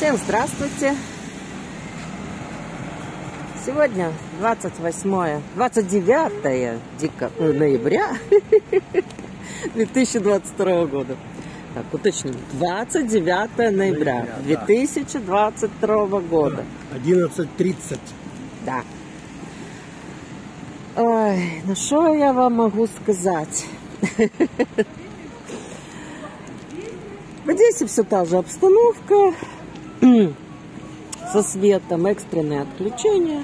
Всем здравствуйте! Сегодня 29 ноября 2022 года. Так, уточним. 29 ноября 2022 года. 11:30. Да. Ой, ну что я вам могу сказать? В Одессе все та же обстановка. Со светом, экстренное отключение.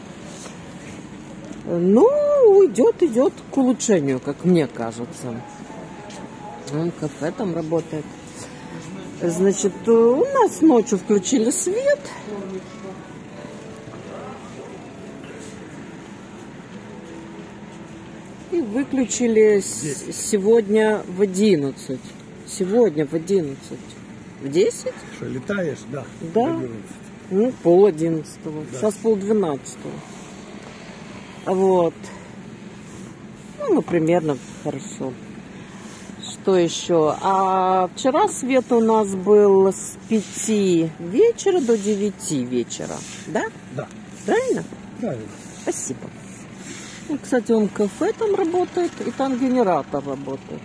Ну, идет к улучшению, как мне кажется. Вон кафе там работает. Значит, у нас ночью включили свет. И выключили сегодня в 11. Сегодня в 11. В 10? Что, летаешь? Да. Да. В 11. Ну, 10:30. Да. Сейчас 10:30. Вот. Ну, примерно хорошо. Что еще? А вчера свет у нас был с 5 вечера до 9 вечера. Да? Да. Правильно? Правильно. Спасибо. Ну, кстати, он кафе там работает, и там генератор работает.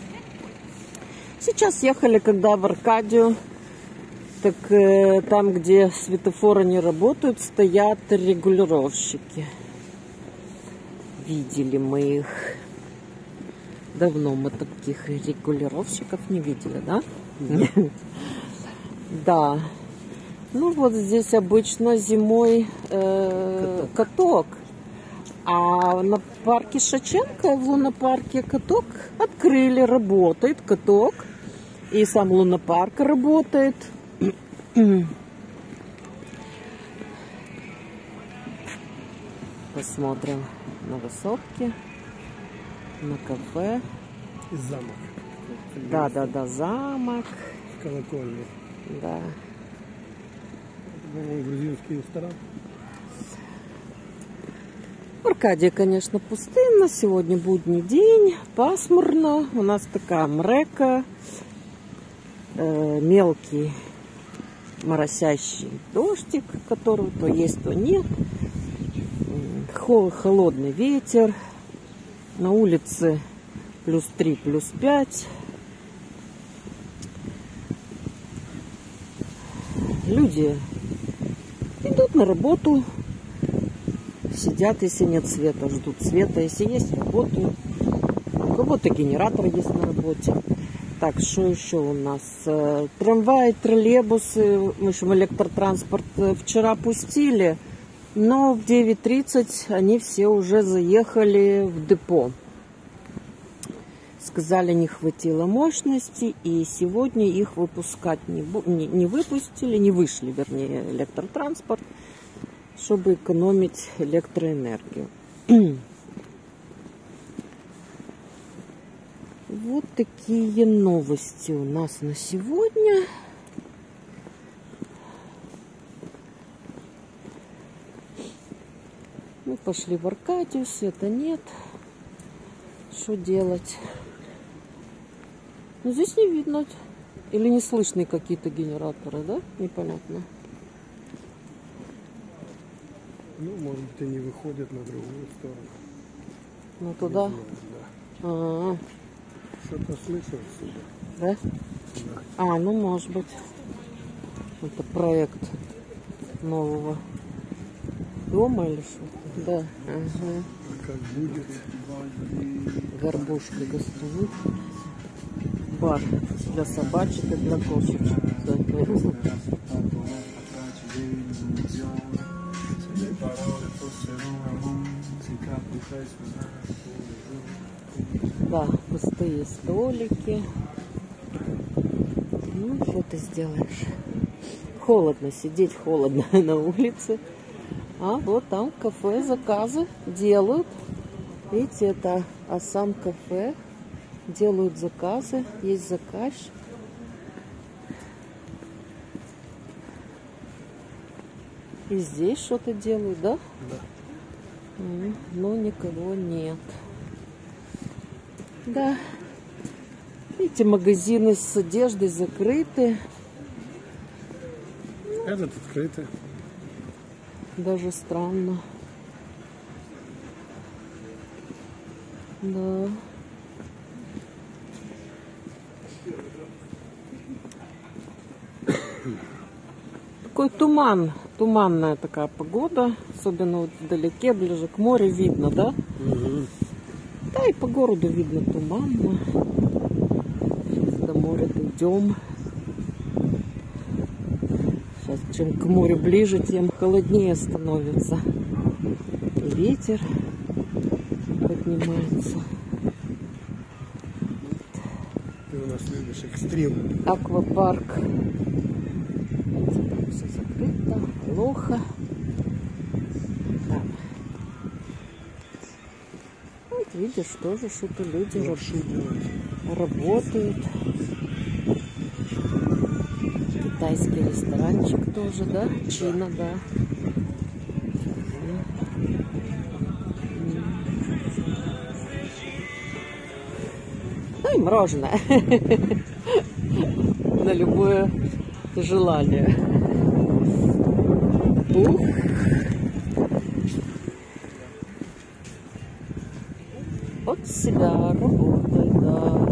Сейчас ехали, когда в Аркадию, так там, где светофоры не работают, стоят регулировщики. Видели мы их. Давно мы таких регулировщиков не видели, да? Да. Ну вот здесь обычно зимой каток. А на парке Шевченко, в лунопарке каток открыли, работает каток. И сам лунопарк работает. Посмотрим на высотки, на кафе. И замок. Да, замок. Колокольня. Да. Грузинский ресторан. В Аркадии, конечно, пустынно. Сегодня будний день, пасмурно. У нас такая мрека. Мелкий моросящий дождик, который то есть, то нет. Холодный ветер. На улице +3, +5. Люди идут на работу. Сидят, если нет света, ждут света. Если есть, работают. У кого-то генератор есть на работе. Так, что еще у нас? Трамваи, троллейбусы, в общем, электротранспорт вчера пустили, но в 9:30 они все уже заехали в депо. Сказали, не хватило мощности, и сегодня их выпускать не выпустили, не вышли, вернее, электротранспорт, чтобы экономить электроэнергию. Вот такие новости у нас на сегодня. Мы пошли в Аркадию, света нет. Что делать? Ну, здесь не видно. Или не слышны какие-то генераторы, да? Непонятно. Ну, может быть, они выходят на другую сторону. Ну, туда? Да. А-а-а. Что-то слышу отсюда. Да? Да. А, ну, может быть. Это проект нового дома или что-то. Да. Ага. А как будет? Горбушка гостевых. Бар для собачек и для кошечек. Да, пустые столики. Ну, что ты сделаешь? Холодно, сидеть холодно на улице. А вот там кафе, заказы делают. Видите, это Асам кафе. Делают заказы. Есть заказчик. И здесь что-то делают, да? Да. Но никого нет. Да. Видите, магазины с одеждой закрыты. Этот открытый. Даже странно. Да. Такой туман, туманная такая погода, особенно вот вдалеке, ближе к морю видно, да? Угу. Да, и по городу видно туманно. Сейчас до моря дойдем. Сейчас чем к морю ближе, тем холоднее становится. И ветер поднимается. Ты у нас любишь экстрим. Аквапарк. Все закрыто, плохо. Там. Вот видишь, тоже что-то люди работают. Китайский ресторанчик тоже, да? Чина, да. Ну и мороженое. На любое желание. Ух. От себя работает, да.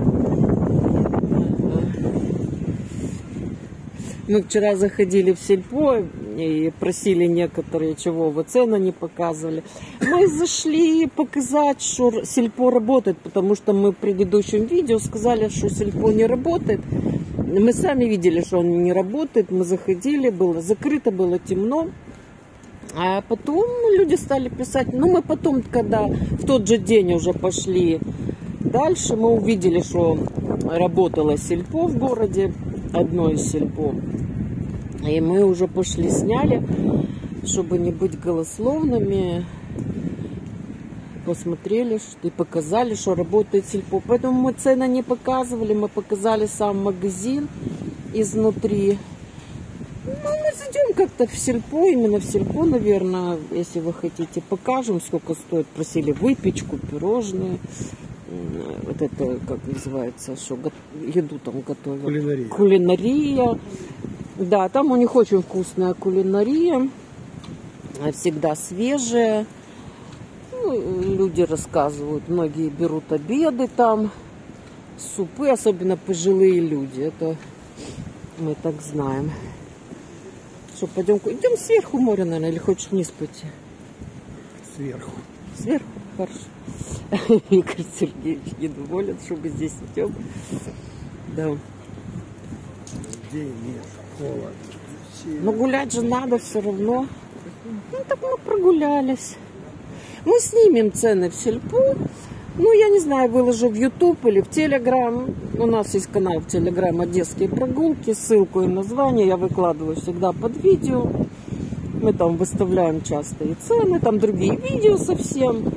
Мы вчера заходили в сельпо и просили некоторые, чего вы цены не показывали. Мы зашли показать, что сельпо работает, потому что мы в предыдущем видео сказали, что сельпо не работает. Мы сами видели, что он не работает. Мы заходили, было закрыто, было темно. А потом люди стали писать. Ну, мы потом, когда в тот же день уже пошли дальше, мы увидели, что работало сельпо в городе, одно из сельпо. И мы уже пошли, сняли, чтобы не быть голословными. Посмотрели и показали, что работает сельпо. Поэтому мы цены не показывали, мы показали сам магазин изнутри. Ну, мы зайдем как-то в сельпо, именно в сельпо, наверное, если вы хотите, покажем, сколько стоит. Просили выпечку, пирожные, вот это, как называется, что еду там готовят. Кулинария. Кулинария. Да, там у них очень вкусная кулинария, всегда свежая. Ну, люди рассказывают, многие берут обеды там, супы, особенно пожилые люди. Это мы так знаем. Что, пойдем? Идем сверху моря, наверное, или хочешь вниз пойти? Сверху. Сверху? Хорошо. Игорь Сергеевич недоволен, что мы здесь идем. Да. День нет, холод. Но гулять же надо все равно. Ну, так мы прогулялись. Мы снимем цены в сельпо. Ну, я не знаю, выложу в YouTube или в Telegram. У нас есть канал в Telegram «Одесские прогулки». Ссылку и название я выкладываю всегда под видео. Мы там выставляем часто и цены, там другие видео совсем.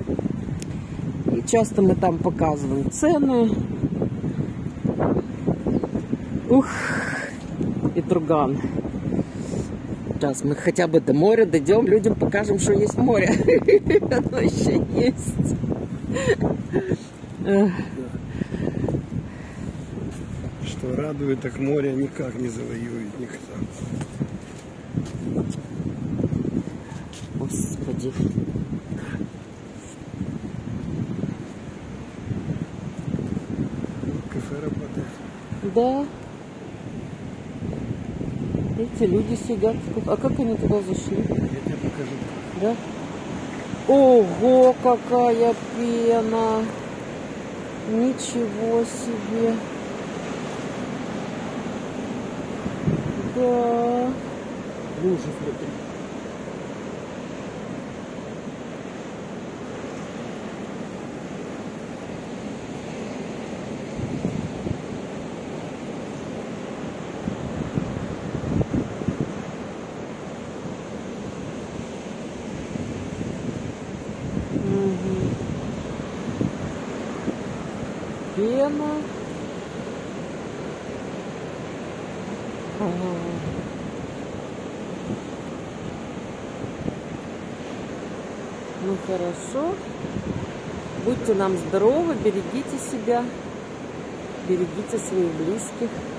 И часто мы там показываем цены. Ух, и Турган. Сейчас мы хотя бы до моря дойдем, людям покажем, что есть море. Оно еще есть. Что радует, так море никак не завоюет никто. Господи. Кафе работает. Да. Эти люди сидят. А как они туда зашли? Я тебе покажу. Да? Ого, какая пена! Ничего себе! Да. Лужи, смотри. Пена. Ага. Ну хорошо. Будьте нам здоровы, берегите себя, берегите своих близких.